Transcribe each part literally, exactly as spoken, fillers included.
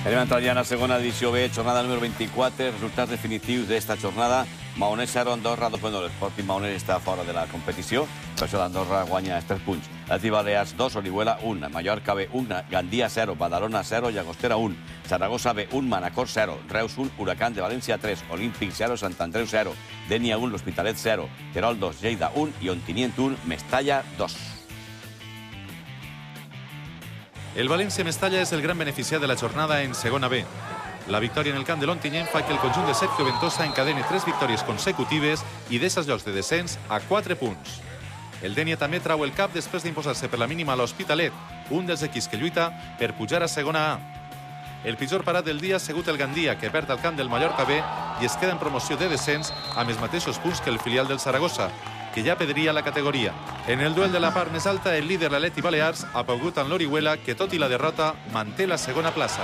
Anem a entrar ja en la segona edició B, jornada número vint-i-quatre, resultats definitius d'esta jornada. Maonès zero, Andorra dos. Bueno, l'Sporting Maonès està fora de la competició, per això l'Andorra guanya els tres punts. Atlètic Balears dos, Orihuela un, Mallorca B un, Gandia zero, Badalona zero, Llagostera un, Saragossa B un, Manacor zero, Reus un, Huracán de València tres, Olímpic zero, Sant Andreu zero, Denia un, l'Hospitalet zero, Terol dos, Lleida un i Ontinyent un, Mestalla dos. El València-Mestalla és el gran beneficiat de la jornada en segona B. La victòria en el camp de l'Ontinyent fa que el conjunt de Sergio Ventosa encadeni tres victòries consecutives i deixa els llocs de descens a quatre punts. El Denia també trau el cap després d'imposar-se per la mínima a l'Hospitalet, un dels equips que lluita per pujar a segona A. El pitjor parat del dia ha sigut el Gandia, que perd el camp del Mallorca B i es queda en promoció de descens amb els mateixos punts que el filial del Saragossa, que ja perdria la categoria. En el duel de la part més alta, el líder l'Atlètic Balears ha pogut amb l'Orihuela, que tot i la derrota manté la segona plaça.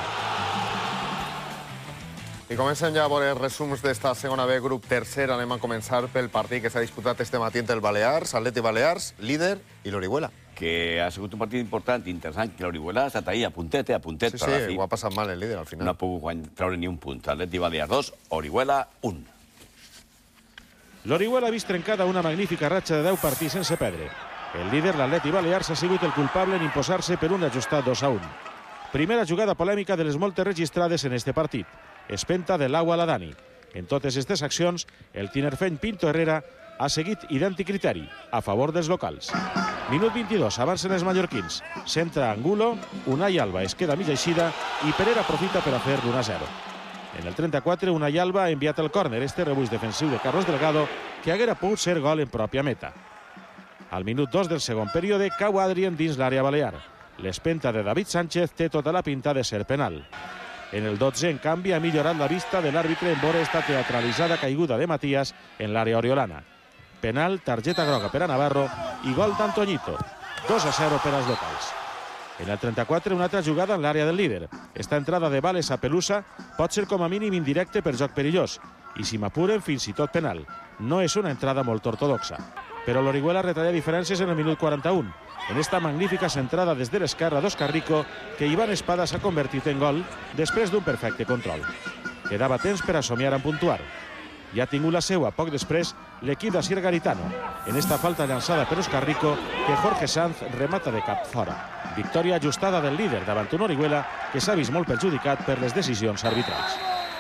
I comencem ja a veure els resums d'esta segona B, grup tercer. Anem a començar pel partit que s'ha disputat este matí entre el Balears, Atlètic Balears, líder, i l'Orihuela. Que ha sigut un partit important, interessant, que l'Orihuela ha estat ahí a puntet, a puntet. Sí, sí, ho ha passat mal el líder al final. No ha pogut treure ni un punt. Atlètic Balears dos, Orihuela un. L'Orihuela ha vist trencada una magnífica ratxa de deu partits sense perdre. El líder, l'Atlètic Balears, ha sigut el culpable en imposar-se per un ajustat dos a un. Primera jugada polèmica de les moltes registrades en este partit. Espenta de l'Au a la Dani. En totes aquestes accions, el tinerfeny Pinto Herrera ha seguit idèntic criteri, a favor dels locals. Minut vint-i-dos, avancen els mallorquins. Centra Angulo, Unai Alba es queda mig eixida i Pereira aprofita per a fer l'un a zero. En el trenta-quatre, Unai Alba ha enviat el córner, este rebuig defensiu de Carlos Delgado, que haguera pogut ser gol en pròpia meta. Al minut dos del segon període, cau Adrien dins l'àrea balear. L'espenta de David Sánchez té tota la pinta de ser penal. En el dotze, en canvi, ha millorat la vista de l'àrbitre en veure esta teatralitzada caiguda de Matías en l'àrea oriolana. Penal, targeta groga per a Navarro i gol d'Antoñito. dos a zero per als locals. En el trenta-quatre, una altra jugada en l'àrea del líder. Esta entrada de Vales a Pelusa pot ser com a mínim indirecte per joc perillós i, si m'apuren, fins i tot penal. No és una entrada molt ortodoxa. Però l'Orihuela retalla diferències en el minut quaranta-un. En esta magnífica centrada des de l'esquerra d'Òscar Rico, que Iván Espada s'ha convertit en gol després d'un perfecte control. Quedava temps per a somiar en puntuar. Ja ha tingut la seua poc després l'equip d'Asier Garitano, en esta falta llançada per Òscar Rico, que Jorge Sanz remata de cap fora. Victòria ajustada del líder davant un Orihuela que s'ha vist molt perjudicat per les decisions arbitrals.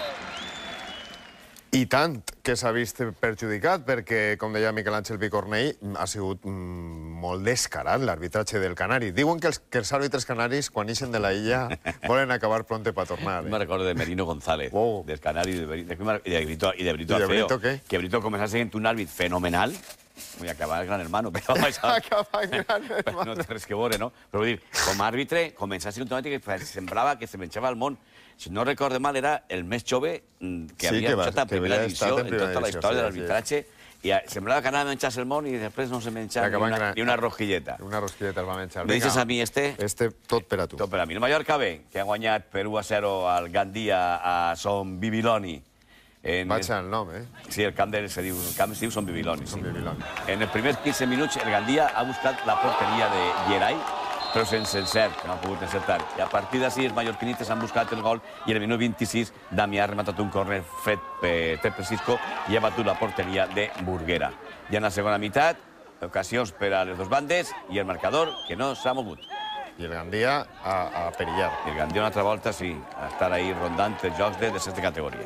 I tant que s'ha vist perjudicat, perquè, com deia Miquel Àngel Picornell, ha sigut molt descarat l'arbitratge del Canari. Diuen que els, que els àrbitres canaris, quan ixen de la illa, volen acabar pronte per tornar. Eh? Me recordo de Merino González, wow. Del Canari, de, de, de Brito, y de Brito Afeo. ¿Qué? Que Brito comenzó siendo un árbitro fenomenal. Voy a acabar Gran Hermano, però... acabar Gran Hermano. No té res que veure, no? Però vull dir, com a àrbitre, començar a ser un tomàtic que semblava que se menjava el món. Si no recorde mal, era el més jove que havia estat a primera divisió en tota la història de l'arbitratge. I semblava que anava a menjar-se el món i després no se menjava ni una rosquilleta. Una rosquilleta el va menjar. Me dices a mi este? Este tot per a tu. Tot per a mi. El Mallorca B, que ha guanyat per u a zero al Gandia a Son Bibiloni. Vaig al nom, eh? Sí, el camp se diu Son Bibiloni. Son Bibiloni. En els primers quinze minuts, el Gandia ha buscat la porteria de Geray, però sense encert, que no ha pogut encertar. I a partir d'ací, els mallorquinites han buscat el gol i en el minut vint-i-sis, Damià ha rematat un córner fet per Cisco i ha batut la porteria de Burguera. I en la segona meitat, ocasions per a les dues bandes i el marcador que no s'ha mogut. I el Gandia a perillar. I el Gandia una altra volta, sí, a estar ahí rondant els jocs de descens de categoria.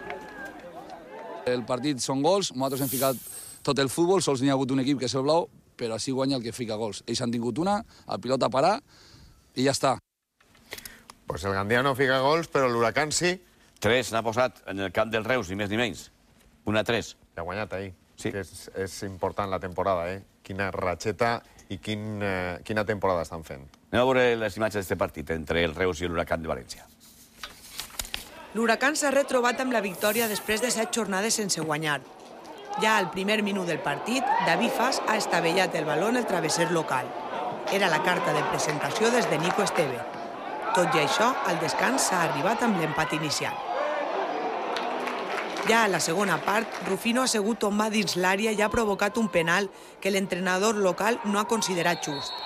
El partit són gols, nosaltres hem ficat tot el futbol, sols n'hi ha hagut un equip que és el blau, però així guanya el que fica gols. Ells han tingut una, el pilot a parar i ja està. Pues el Gandia no fica gols, però l'Huracán sí. Tres n'ha posat en el camp del Reus, ni més ni menys. Una tres. I ha guanyat ahir. Sí. Que és, és important la temporada, eh? Quina ratxeta i quin, eh, quina temporada estan fent. Anem a veure les imatges d'aquest partit entre el Reus i l'Huracán de València. L'Huracán s'ha retrobat amb la victòria després de set jornades sense guanyar. Ja al primer minut del partit, David Fas ha estavellat el baló en el travesser local. Era la carta de presentació des de Nico Esteve. Tot i això, al descans s'ha arribat amb l'empat inicial. Ja a la segona part, Rufino ha assegut tomba dins l'àrea i ha provocat un penal que l'entrenador local no ha considerat just.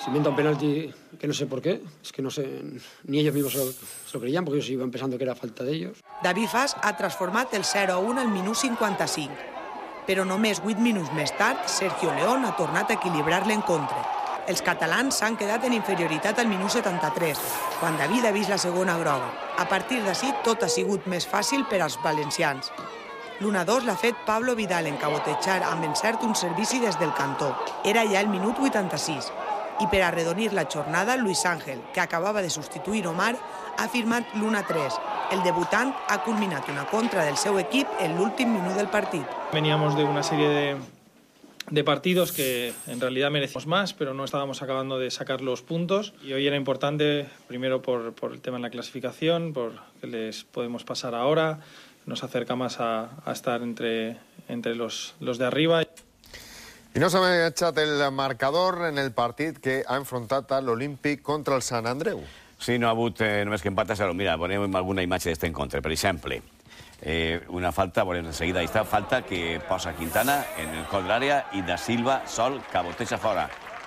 Se inventa un penalti que no sé por qué, es que no sé, ni ellos mismos se lo, se lo creían, porque ellos iban pensando que era falta d'ells. David Fas ha transformat el zero a un al minut cinquanta-cinc, però només vuit minuts més tard, Sergio León ha tornat a equilibrar l'encontre. Els catalans s'han quedat en inferioritat al minut setanta-tres, quan David ha vist la segona groga. A partir d'ací, tot ha sigut més fàcil per als valencians. L'u a dos l'ha fet Pablo Vidal en cabotejar amb encert un servici des del cantó. Era ja el minut vuitanta-sis. I per arredonir la jornada, Luis Ángel, que acabava de substituir Omar, ha firmat l'u a tres. El debutant ha culminat una contra del seu equip en l'últim minut del partit. Veníamos de una serie de, de partidos que en realidad merecemos más, pero no estábamos acabando de sacar los puntos. Y hoy era importante, primero por, por el tema en la clasificación, por que les podemos pasar ahora, nos acerca más a, a estar entre, entre los, los de arriba. I no s'ha echat el marcador en el partit que ha enfrontat a l'Olímpic contra el Sant Andreu. Sí, no ha hagut eh, només que empates, però mira, veurem alguna imatge d'aquest encontre. Per exemple, eh, una falta, veurem de seguida, aquesta falta que posa Quintana en el cor de l'àrea i Da Silva sol caboteja fora.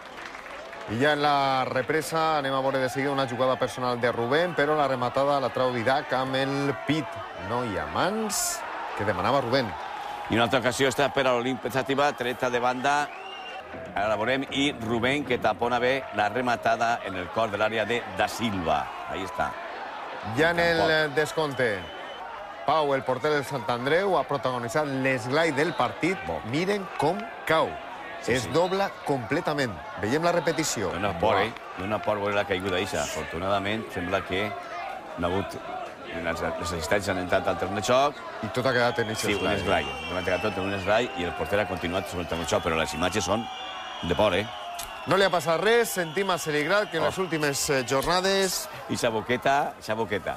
I ja en la represa anem a veure de seguida una jugada personal de Rubén, però la rematada la trau Didac amb el pit. No hi ha mans que demanava Rubén. I una altra ocasió està per a l'Olímpic Xàtiva, treta de banda, ara la veurem, i Rubén, que tapona bé la rematada en el cor de l'àrea de Da Silva. Ahí està. Ja en el descompte, Pau, el porter del Sant Andreu, ha protagonitzat l'esglai del partit. Miren com cau. Es dobla completament. Veiem la repetició. Dona por, eh? Dona por veure la caiguda d'eixa. Afortunadament, sembla que no ha hagut... Les assistències han entrat al terreny de xoc. I tot ha quedat en aquest esglai. Sí, un esglai. Ha quedat tot en un esglai i el porter ha continuat sobre el terreny de xoc, però les imatges són de por, eh? No li ha passat res. Sentim a Celigrat que en les últimes jornades... I esa boqueta, esa boqueta.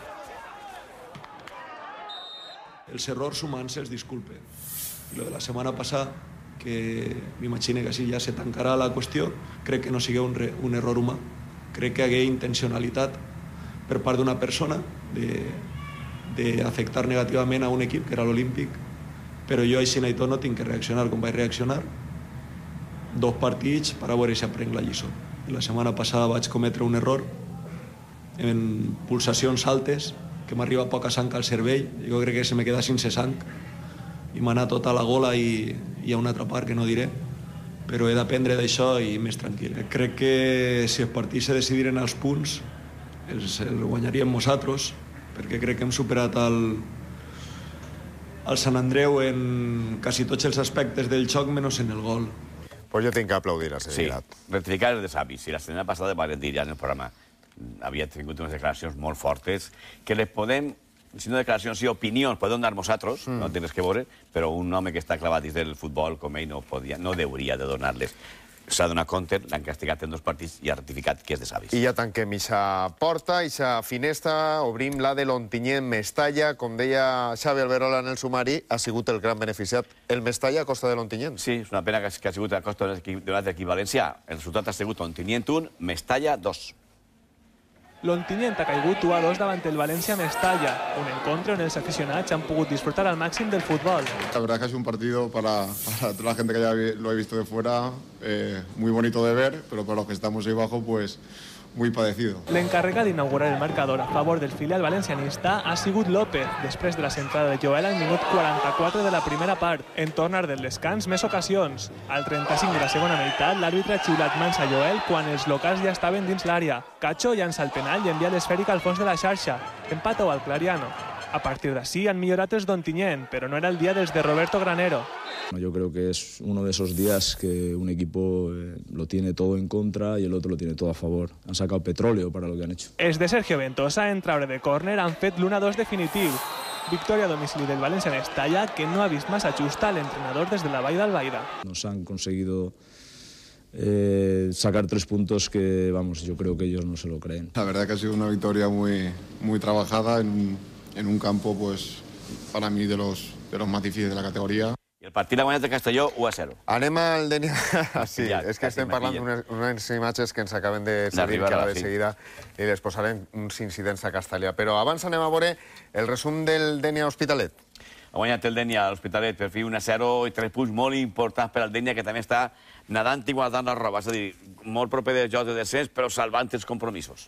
Els errors humans els disculpe. I lo de la setmana passada, que m'imagino que així ja se tancarà la qüestió, crec que no sigui un, re, un error humà. Crec que hi hagué intencionalitat per part d'una persona d'afectar negativament a un equip, que era l'Olímpic, però jo així i tot no tinc que reaccionar com vaig reaccionar. Dos partits per a veure si aprenc la lliçó. La setmana passada vaig cometre un error en pulsacions altes, que m'arriba poca sang al cervell, jo crec que se me queda sense sang, i m'ha anat tota la gola i hi ha una altra part que no diré, però he d'aprendre d'això i més tranquil. Crec que si els partits se decidiren als punts, els, els guanyaríem nosaltres, perquè crec que hem superat el, el Sant Andreu en quasi tots els aspectes del xoc, menys en el gol. Pues jo tinc que aplaudir a Celigrat. Sí, rectificar el de Savis. Si la setmana passada van dir ja en el programa, havia tingut unes declaracions molt fortes, que les podem, si no declaracions, si opinions, podem donar nosaltres, mm. no tens que veure, però un home que està clavat dins del futbol, com ell, no, podia, no hauria de donar-les. S'ha donat compte, l'han castigat en dos partits i ha ratificat que és de Savis. I ja tanquem ixa porta, ixa finestra, obrim la de l'Ontinyent Mestalla. Com deia Xavi Alberola en el sumari, ha sigut el gran beneficiat el Mestalla a costa de l'Ontinyent. Sí, és una pena que ha sigut a costa d'un altre equip valencià. El resultat ha sigut Ontinyent un, Mestalla dos. L'Ontinyent ha caigut u a dos davant el Valencia Mestalla, un encontre on els aficionats han pogut disfrutar al màxim del fútbol. La verdad es que es un partido para, para toda la gente que ya lo he visto de fuera, eh, muy bonito de ver, pero para los que estamos ahí abajo, pues muy padecido. L'encarregat d'inaugurar el marcador a favor del filial valencianista ha sigut López, després de la centrada de Joel al minut quaranta-quatre de la primera part. En tornar del descans, més ocasions. Al trenta-cinc de la segona meitat, l'àrbitre ha xiulat mans a Joel quan els locals ja estaven dins l'àrea. Cacho llança el penal i envia l'esfèrica al fons de la xarxa. Empata o al Clariano. A partir d'ací han millorat els d'Ontinyent, però no era el dia dels de Roberto Granero. Yo creo que es uno de esos días que un equipo eh, lo tiene todo en contra y el otro lo tiene todo a favor. Han sacado petróleo para lo que han hecho. Els de Sergio Ventosa, en traure de córner, han fet l'u a dos definitiu. Victòria a domicili del Valencia Mestalla, que no ha vist massa justa l'entrenador des de la Vall d'Albaida. Nos han conseguido eh, sacar tres puntos que, vamos, yo creo que ellos no se lo creen. La verdad que ha sido una victoria muy, muy trabajada en, en un campo, pues, para mí de los, de los más difíciles de la categoría. I el partit ha guanyat de Castelló u a zero. Anem al Denia... Sí, és que estem parlant d'unes imatges que ens acaben de salir que ara de seguida i les posarem uns incidents a Castellà. Però abans anem a veure el resum del Denia Hospitalet. Ha guanyat el Dénia a l'Hospitalet per fi un a zero i tres punts molt importants per al Dénia, que també està nadant i guardant la roba. És a dir, molt proper dels jocs de descens, però salvant els compromisos.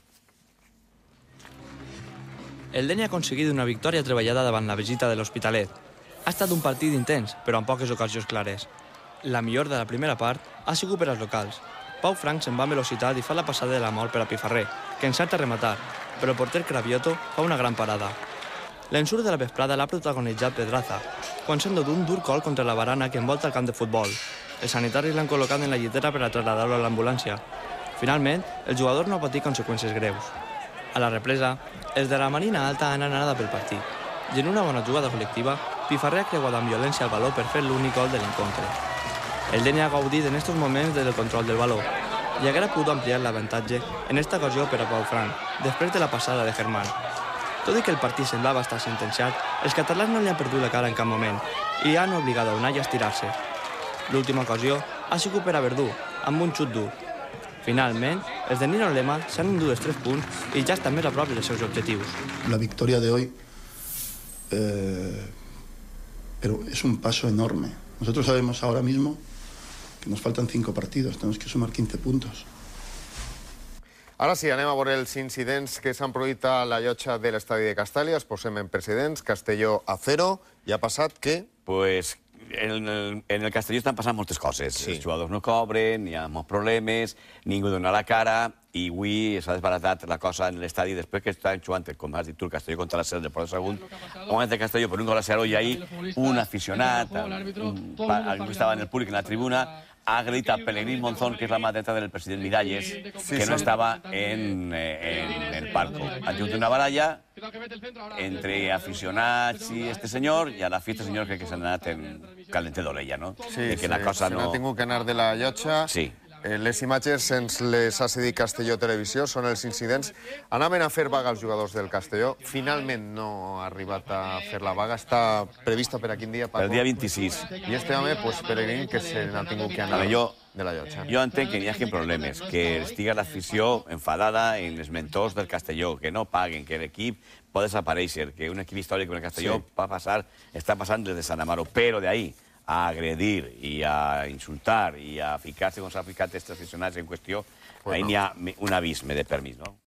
El Dénia ha aconseguit una victòria treballada davant la visita de l'Hospitalet. Ha estat un partit intens, però amb poques ocasions clares. La millor de la primera part ha sigut per als locals. Pau Frank se'n va amb velocitat i fa la passada de la mort per a Pifarré, que encerta a rematar, però el porter Cravioto fa una gran parada. L'ensurt de la vesprada l'ha protagonitzat Pedraza, quan s'ha endut un dur col contra la barana que envolta el camp de futbol. Els sanitaris l'han col·locat en la llitera per a traslladar-lo a l'ambulància. Finalment, el jugador no ha patit conseqüències greus. A la represa, els de la Marina Alta han anat pel partit, i en una bona jugada col·lectiva, Pifarré ha creuat amb violència el baló per fer l'únic gol de l'encontre. El Dénia ha gaudit en aquests moments del control del baló i haguera pogut ampliar l'avantatge en esta ocasió per a Pau Frank, després de la passada de Germán. Tot i que el partit semblava estar sentenciat, els catalans no li han perdut la cara en cap moment i han obligat a Unai a estirar-se. L'última ocasió ha sigut per a Verdú, amb un xut dur. Finalment, els de Nino Lema s'han endut els tres punts i ja estan més a prop dels seus objectius. La victoria de hoy eh, pero es un paso enorme. Nosotros sabemos ahora mismo que nos faltan cinco partidos, tenemos que sumar quince puntos. Ara sí, anem a veure els incidents que s'han produït a la llotja de l'estadi de Castàlia. Es posem en precedents. Castelló a zero. I ha passat què? Pues en el, en el Castelló estan passant moltes coses. Sí. Els jugadors no cobren, hi ha molts problemes, ningú dona la cara, i avui s'ha desbaratat la cosa en l'estadi després que estan jugant, com has dit tu, el Castelló contra la Cel del Port de Sagunt. Ha guanyat el Castelló per un gol a zero i ahir un aficionat, un, algú que estava en el públic, en la tribuna, ha agredit a Pellegrín Monzón, que és la mà dreta del president Miralles, que no estava en, en el palco. Ha tingut una baralla entre aficionats i este senyor, i a la fi este senyor crec que s'ha anat en calentet d'orella, no? Sí, que la cosa se no... n'ha tingut que anar de la llotja. Sí. Eh, les imatges ens les ha cedit Castelló Televisió, són els incidents. Anaven a fer vaga els jugadors del Castelló. Finalment no ha arribat a fer la vaga. Està prevista per a quin dia, Paco? Per dia vint-i-sis. I este home, pues, Pellegrín, que se n'ha tingut que anar jo, de la llotja. Jo entenc que n'hi hagi problemes, que estiga l'afició enfadada en els mentors del Castelló, que no paguen, que l'equip pot desaparèixer, que un equip històric com el Castelló Sí. va passar, està passant des de Sant Amaro, però de ahí a agredir i a insultar i a ficar-se com s'ha ficat aquests aficionats en qüestió, Pues ahí no. n'hi ha un abisme de permís, no?